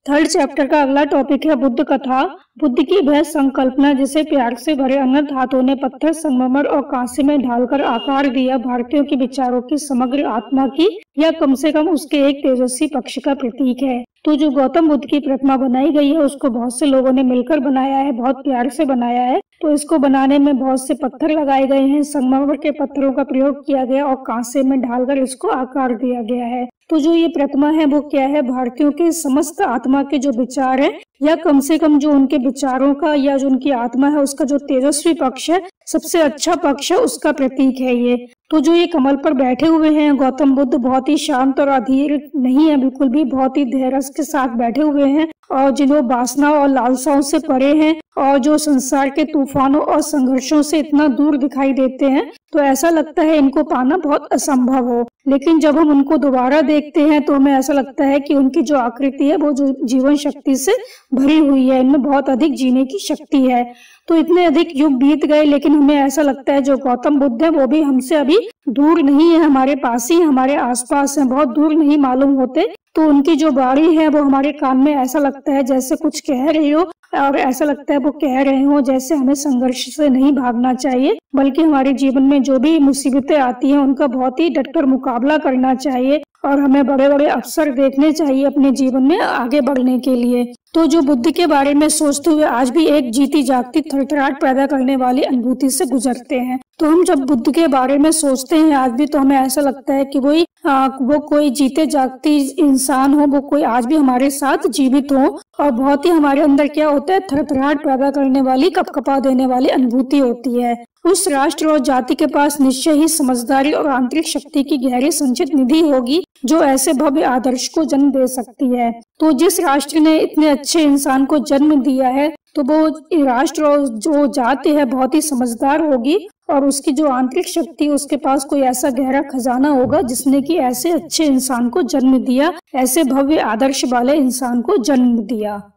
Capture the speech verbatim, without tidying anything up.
Third chapter का अगला topic है बुद्ध कथा। बुद्ध की वह संकल्पना जिसे प्यार से भरे अनंत हाथों ने पत्थर, संगमरमर और कांसे में ढालकर आकार दिया, भारतीयों के विचारों की समग्र आत्मा की या कम से कम उसके एक तेजस्वी पक्ष का प्रतीक है। तो जो गौतम बुद्ध की प्रतिमा बनाई गई है उसको बहुत से लोगों ने मिलकर बनाया है, बहुत प्यार से बनाया है। तो इसको बनाने में बहुत से पत्थर लगाए गए हैं, संगमरमर के पत्थरों का प्रयोग किया गया और कांसे में ढालकर इसको आकार दिया गया है। तो जो ये प्रतिमा है वो क्या है, भारतीयों के समस्त आत्मा के जो विचार है या कम से कम जो उनके विचारों का या जो उनकी आत्मा है उसका जो तेजस्वी पक्ष है, सबसे अच्छा पक्ष है, उसका प्रतीक है ये। तो जो ये कमल पर बैठे हुए हैं गौतम बुद्ध बहुत ही शांत और अधीर नहीं है, बिल्कुल भी बहुत ही धैर्य के साथ बैठे हुए हैं और जिन्हों वासना और लालसाओं से परे हैं और जो संसार के तूफानों और संघर्षों से इतना दूर दिखाई देते हैं, तो ऐसा लगता है इनको पाना बहुत असंभव हो। लेकिन जब हम उनको दोबारा देखते हैं तो हमें ऐसा लगता है कि उनकी जो आकृति है वो जो जीवन शक्ति से भरी हुई है, इनमें बहुत अधिक जीने की शक्ति है। तो इतने अधिक युग बीत गए लेकिन हमें ऐसा लगता है जो गौतम बुद्ध है वो भी हमसे अभी दूर नहीं है, हमारे पास ही, हमारे आसपास है, बहुत दूर नहीं मालूम होते। तो उनकी जो वाणी है वो हमारे कान में ऐसा लगता है जैसे कुछ कह रही हो और ऐसा लगता है वो कह रहे हो जैसे हमें संघर्ष से नहीं भागना चाहिए, बल्कि हमारे जीवन में जो भी मुसीबतें आती हैं उनका बहुत ही डटकर मुकाबला करना चाहिए और हमें बड़े बड़े अवसर देखने चाहिए अपने जीवन में आगे बढ़ने के लिए। तो जो बुद्ध के बारे में सोचते हुए आज भी एक जीती जागती थरथराहट पैदा करने वाली अनुभूति से गुजरते हैं। तो हम जब बुद्ध के बारे में सोचते हैं आज भी तो हमें ऐसा लगता है कि वही वो कोई जीते जागती इंसान हो, वो कोई आज भी हमारे साथ जीवित हो और बहुत ही हमारे अंदर क्या होता है, थरथराहट पैदा करने वाली, कपकपा देने वाली अनुभूति होती है। उस राष्ट्र और जाति के पास निश्चय ही समझदारी और आंतरिक शक्ति की गहरी संचित निधि होगी जो ऐसे भव्य आदर्श को जन्म दे सकती है। तो जिस राष्ट्र ने इतने अच्छे इंसान को जन्म दिया है तो वो राष्ट्र और जो जाति है बहुत ही समझदार होगी और उसकी जो आंतरिक शक्ति, उसके पास कोई ऐसा गहरा खजाना होगा जिसने कि ऐसे अच्छे इंसान को जन्म दिया, ऐसे भव्य आदर्श वाले इंसान को जन्म दिया।